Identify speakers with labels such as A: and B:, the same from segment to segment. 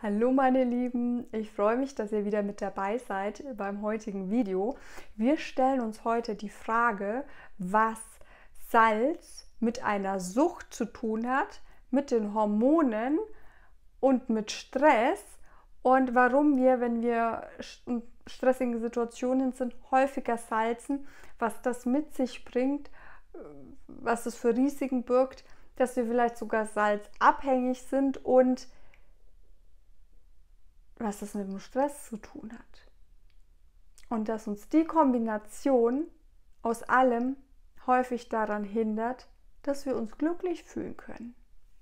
A: Hallo meine Lieben, ich freue mich, dass ihr wieder mit dabei seid beim heutigen Video. Wir stellen uns heute die Frage, was Salz mit einer Sucht zu tun hat, mit den Hormonen und mit Stress und warum wir, wenn wir in stressigen Situationen sind, häufiger salzen, was das mit sich bringt, was es für Risiken birgt, dass wir vielleicht sogar salzabhängig sind und was das mit dem Stress zu tun hat. Und dass uns die Kombination aus allem häufig daran hindert, dass wir uns glücklich fühlen können.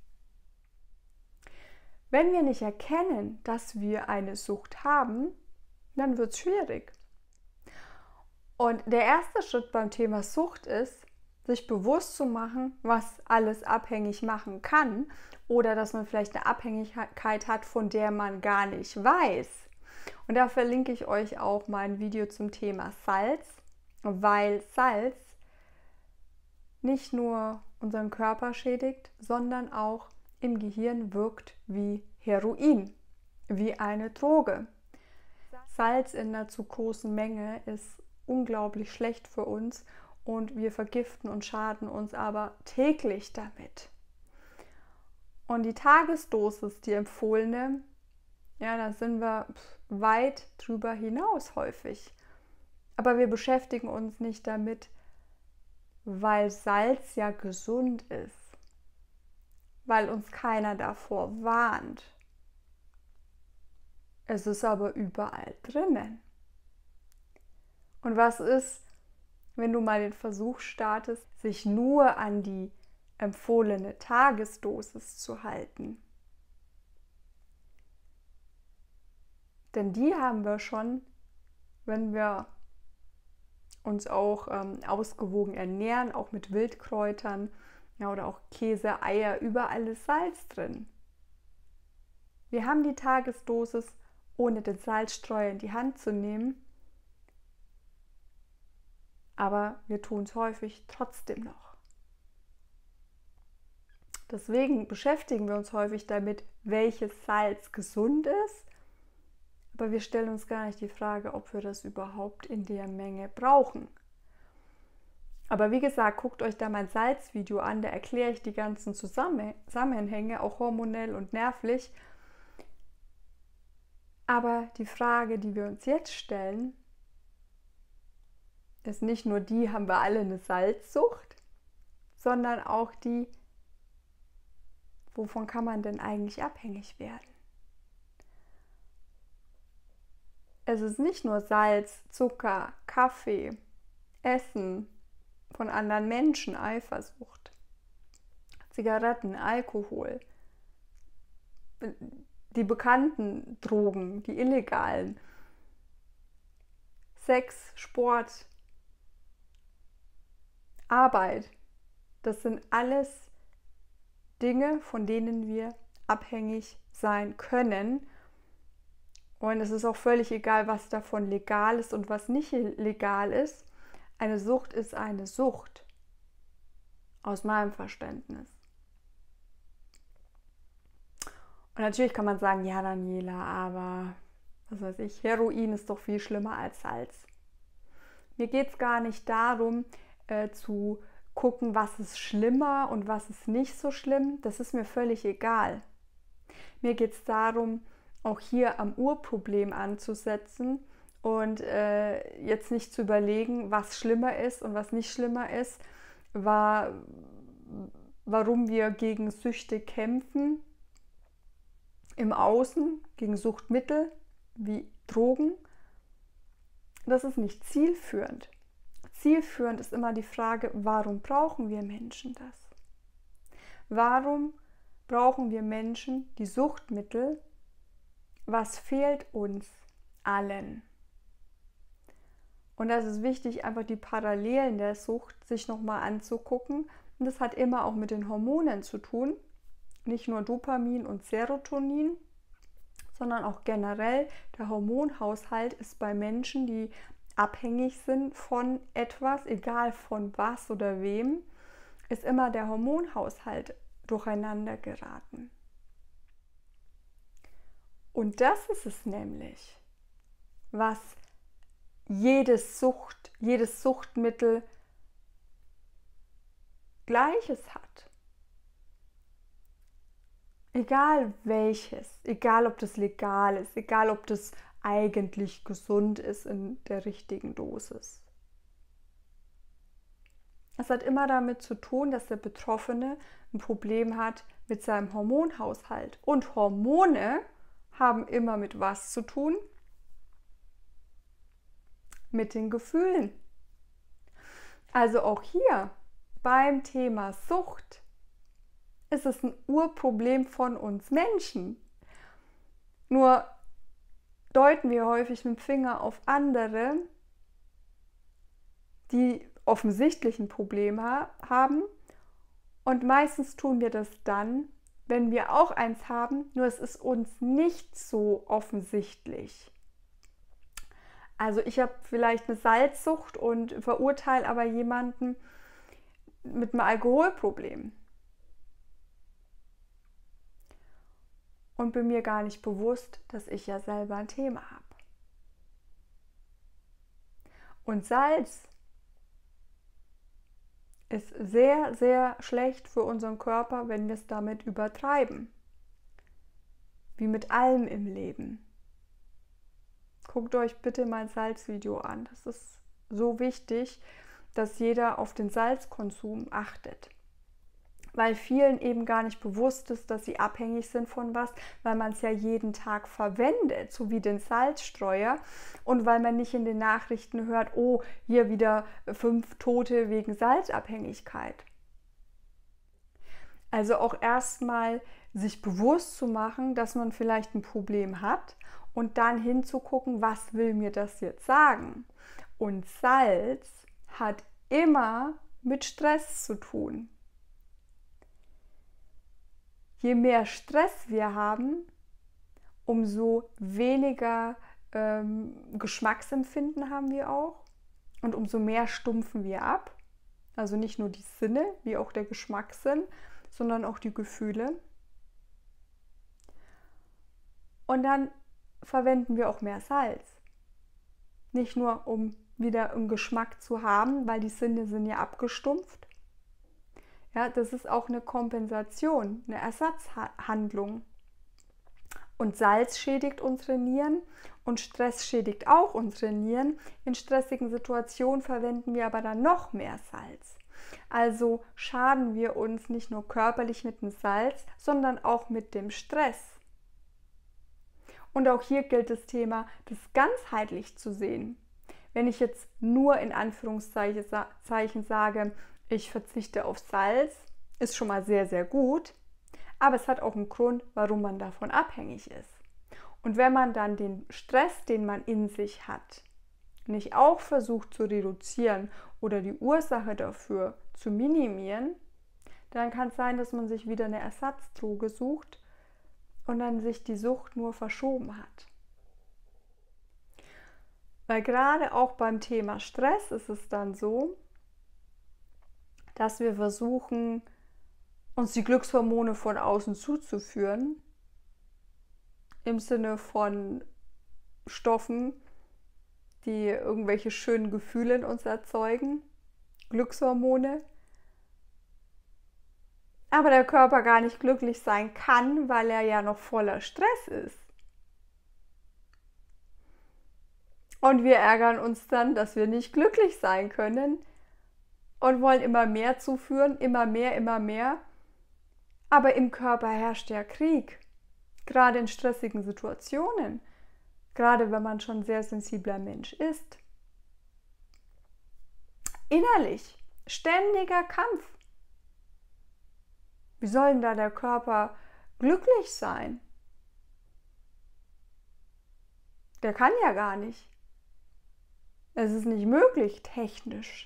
A: Wenn wir nicht erkennen, dass wir eine Sucht haben, dann wird es schwierig. Und der erste Schritt beim Thema Sucht ist, sich bewusst zu machen, was alles abhängig machen kann oder dass man vielleicht eine Abhängigkeit hat, von der man gar nicht weiß. Und da verlinke ich euch auch mein Video zum Thema Salz, weil Salz nicht nur unseren Körper schädigt, sondern auch im Gehirn wirkt wie Heroin, wie eine Droge. Salz in einer zu großen Menge ist unglaublich schlecht für uns und wir vergiften und schaden uns aber täglich damit. Und die Tagesdosis, die empfohlene, ja, da sind wir weit drüber hinaus häufig. Aber wir beschäftigen uns nicht damit, weil Salz ja gesund ist, weil uns keiner davor warnt. Es ist aber überall drinnen. Und was ist, wenn du mal den Versuch startest, sich nur an die empfohlene Tagesdosis zu halten? Denn die haben wir schon, wenn wir uns auch ausgewogen ernähren, auch mit Wildkräutern, ja, oder auch Käse, Eier, überall ist Salz drin. Wir haben die Tagesdosis, ohne den Salzstreuer in die Hand zu nehmen, aber wir tun es häufig trotzdem noch. Deswegen beschäftigen wir uns häufig damit, welches Salz gesund ist, aber wir stellen uns gar nicht die Frage, ob wir das überhaupt in der Menge brauchen. Aber wie gesagt, guckt euch da mein Salzvideo an, da erkläre ich die ganzen Zusammenhänge, auch hormonell und nervlich. Aber die Frage, die wir uns jetzt stellen, ist nicht nur die, haben wir alle eine Salzsucht, sondern auch die, wovon kann man denn eigentlich abhängig werden? Es ist nicht nur Salz, Zucker, Kaffee, Essen von anderen Menschen, Eifersucht, Zigaretten, Alkohol, die bekannten Drogen, die illegalen, Sex, Sport, Arbeit. Das sind alles Dinge, von denen wir abhängig sein können. Und es ist auch völlig egal, was davon legal ist und was nicht legal ist. Eine Sucht ist eine Sucht, aus meinem Verständnis. Und natürlich kann man sagen, ja Daniela, aber was weiß ich, Heroin ist doch viel schlimmer als Salz. Mir geht es gar nicht darum, zu gucken, was ist schlimmer und was ist nicht so schlimm. Das ist mir völlig egal. Mir geht es darum, auch hier am Urproblem anzusetzen und jetzt nicht zu überlegen, was schlimmer ist und was nicht schlimmer ist, warum wir gegen Süchte kämpfen, im Außen, gegen Suchtmittel wie Drogen. Das ist nicht zielführend. Zielführend ist immer die Frage, warum brauchen wir Menschen das? Warum brauchen wir Menschen die Suchtmittel? Was fehlt uns allen? Und das ist wichtig, einfach die Parallelen der Sucht sich nochmal anzugucken. Und das hat immer auch mit den Hormonen zu tun. Nicht nur Dopamin und Serotonin, sondern auch generell der Hormonhaushalt ist bei Menschen, die abhängig sind von etwas, egal von was oder wem, ist immer der Hormonhaushalt durcheinander geraten. Und das ist es nämlich, was jedes Suchtmittel Gleiches hat. Egal welches, egal ob das legal ist, egal ob das eigentlich gesund ist in der richtigen Dosis. Es hat immer damit zu tun, dass der Betroffene ein Problem hat mit seinem Hormonhaushalt. Und Hormone haben immer mit was zu tun? Mit den Gefühlen. Also auch hier beim Thema Sucht ist es ein Urproblem von uns Menschen. Nur deuten wir häufig mit dem Finger auf andere, die offensichtlich ein Problem haben. Und meistens tun wir das dann, wenn wir auch eins haben, nur es ist uns nicht so offensichtlich. Also ich habe vielleicht eine Salzsucht und verurteile aber jemanden mit einem Alkoholproblem. Und bin mir gar nicht bewusst, dass ich ja selber ein Thema habe. Und Salz ist sehr, sehr schlecht für unseren Körper, wenn wir es damit übertreiben. Wie mit allem im Leben. Guckt euch bitte mein Salzvideo an. Das ist so wichtig, dass jeder auf den Salzkonsum achtet. Weil vielen eben gar nicht bewusst ist, dass sie abhängig sind von was, weil man es ja jeden Tag verwendet, so wie den Salzstreuer, und weil man nicht in den Nachrichten hört, oh, hier wieder 5 Tote wegen Salzabhängigkeit. Also auch erstmal sich bewusst zu machen, dass man vielleicht ein Problem hat und dann hinzugucken, was will mir das jetzt sagen? Und Salz hat immer mit Stress zu tun. Je mehr Stress wir haben, umso weniger Geschmacksempfinden haben wir auch und umso mehr stumpfen wir ab. Also nicht nur die Sinne, wie auch der Geschmackssinn, sondern auch die Gefühle. Und dann verwenden wir auch mehr Salz. Nicht nur, um wieder einen Geschmack zu haben, weil die Sinne sind ja abgestumpft. Ja, das ist auch eine Kompensation, eine Ersatzhandlung. Und Salz schädigt unsere Nieren und Stress schädigt auch unsere Nieren. In stressigen Situationen verwenden wir aber dann noch mehr Salz. Also schaden wir uns nicht nur körperlich mit dem Salz, sondern auch mit dem Stress. Und auch hier gilt das Thema, das ganzheitlich zu sehen. Wenn ich jetzt nur in Anführungszeichen sage, ich verzichte auf Salz, ist schon mal sehr, sehr gut. Aber es hat auch einen Grund, warum man davon abhängig ist. Und wenn man dann den Stress, den man in sich hat, nicht auch versucht zu reduzieren oder die Ursache dafür zu minimieren, dann kann es sein, dass man sich wieder eine Ersatzdroge sucht und dann sich die Sucht nur verschoben hat. Weil gerade auch beim Thema Stress ist es dann so, dass wir versuchen, uns die Glückshormone von außen zuzuführen, im Sinne von Stoffen, die irgendwelche schönen Gefühle in uns erzeugen, Glückshormone, aber der Körper gar nicht glücklich sein kann, weil er ja noch voller Stress ist. Und wir ärgern uns dann, dass wir nicht glücklich sein können und wollen immer mehr zuführen, immer mehr. Aber im Körper herrscht ja Krieg, gerade in stressigen Situationen, gerade wenn man schon ein sehr sensibler Mensch ist. Innerlich, ständiger Kampf. Wie soll denn da der Körper glücklich sein? Der kann ja gar nicht. Es ist nicht möglich, technisch.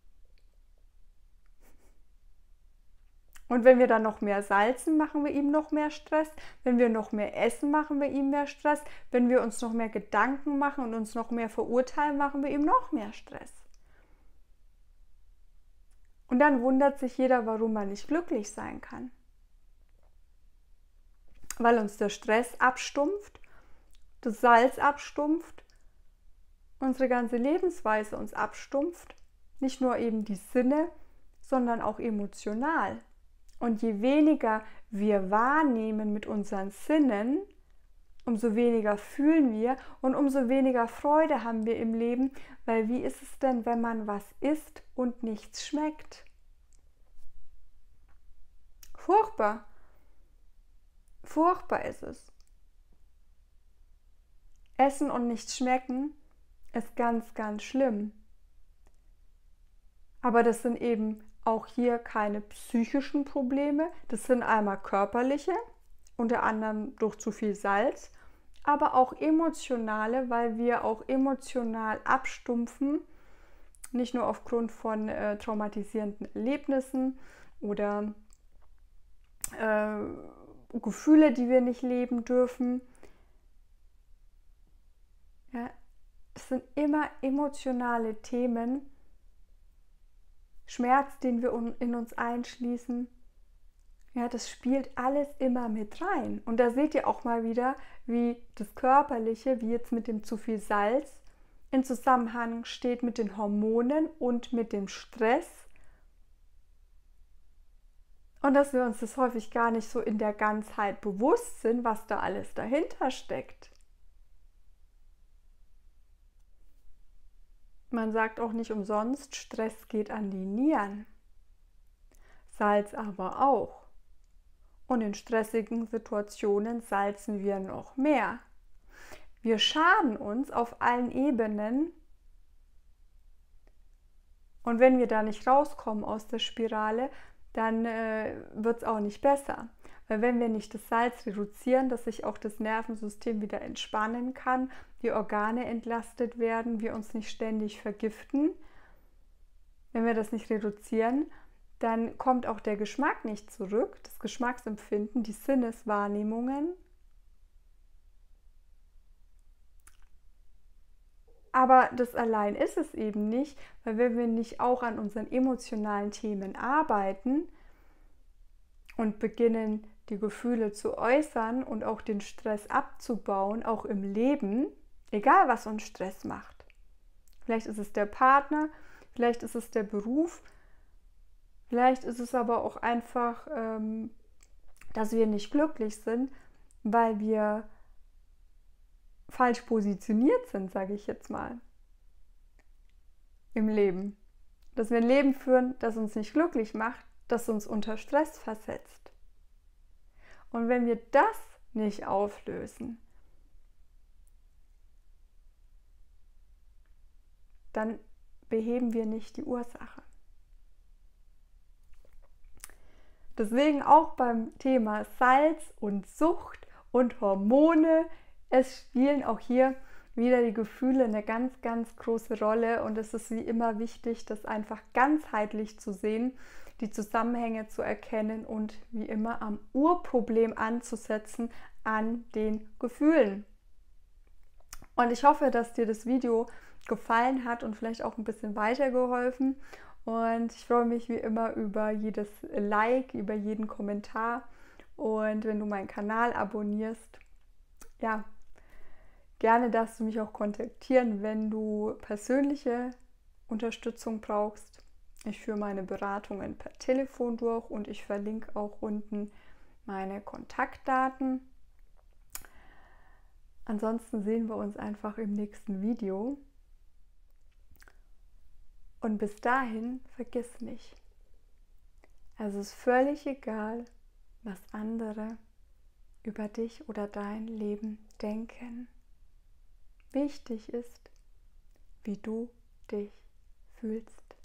A: Und wenn wir dann noch mehr salzen, machen wir ihm noch mehr Stress. Wenn wir noch mehr essen, machen wir ihm mehr Stress. Wenn wir uns noch mehr Gedanken machen und uns noch mehr verurteilen, machen wir ihm noch mehr Stress. Und dann wundert sich jeder, warum man nicht glücklich sein kann. Weil uns der Stress abstumpft das Salz abstumpft, unsere ganze Lebensweise uns abstumpft. Nicht nur eben die Sinne, sondern auch emotional. Und je weniger wir wahrnehmen mit unseren Sinnen, umso weniger fühlen wir und umso weniger Freude haben wir im Leben, weil wie ist es denn, wenn man was isst und nichts schmeckt? Furchtbar. Furchtbar ist es. Essen und nichts schmecken ist ganz, ganz schlimm. Aber das sind eben auch hier keine psychischen Probleme. Das sind einmal körperliche, unter anderem durch zu viel Salz, aber auch emotionale, weil wir auch emotional abstumpfen, nicht nur aufgrund von traumatisierenden Erlebnissen oder Gefühle, die wir nicht leben dürfen. Ja, es sind immer emotionale Themen, Schmerz, den wir in uns einschließen. Ja, das spielt alles immer mit rein. Und da seht ihr auch mal wieder, wie das Körperliche, wie jetzt mit dem zu viel Salz, in Zusammenhang steht mit den Hormonen und mit dem Stress. Und dass wir uns das häufig gar nicht so in der Ganzheit bewusst sind, was da alles dahinter steckt. Man sagt auch nicht umsonst, Stress geht an die Nieren. Salz aber auch. Und in stressigen Situationen salzen wir noch mehr. Wir schaden uns auf allen Ebenen. Und wenn wir da nicht rauskommen aus der Spirale, dann wird es auch nicht besser. Weil wenn wir nicht das Salz reduzieren, dass sich auch das Nervensystem wieder entspannen kann, die Organe entlastet werden, wir uns nicht ständig vergiften, wenn wir das nicht reduzieren, dann kommt auch der Geschmack nicht zurück, das Geschmacksempfinden, die Sinneswahrnehmungen. Aber das allein ist es eben nicht, weil wenn wir nicht auch an unseren emotionalen Themen arbeiten und beginnen, die Gefühle zu äußern und auch den Stress abzubauen, auch im Leben, egal was uns Stress macht. Vielleicht ist es der Partner, vielleicht ist es der Beruf, vielleicht ist es aber auch einfach, dass wir nicht glücklich sind, weil wir falsch positioniert sind, sage ich jetzt mal, im Leben. Dass wir ein Leben führen, das uns nicht glücklich macht, das uns unter Stress versetzt. Und wenn wir das nicht auflösen, dann beheben wir nicht die Ursache. Deswegen auch beim Thema Salz und Sucht und Hormone, es spielen auch hier wieder die Gefühle eine ganz, ganz große Rolle und es ist wie immer wichtig, das einfach ganzheitlich zu sehen, die Zusammenhänge zu erkennen und wie immer am Urproblem anzusetzen, an den Gefühlen. Und ich hoffe, dass dir das Video gefallen hat und vielleicht auch ein bisschen weitergeholfen. Und ich freue mich wie immer über jedes Like, über jeden Kommentar. Und wenn du meinen Kanal abonnierst, ja, gerne darfst du mich auch kontaktieren, wenn du persönliche Unterstützung brauchst. Ich führe meine Beratungen per Telefon durch und ich verlinke auch unten meine Kontaktdaten. Ansonsten sehen wir uns einfach im nächsten Video. Und bis dahin, vergiss nicht, es ist völlig egal, was andere über dich oder dein Leben denken. Wichtig ist, wie du dich fühlst.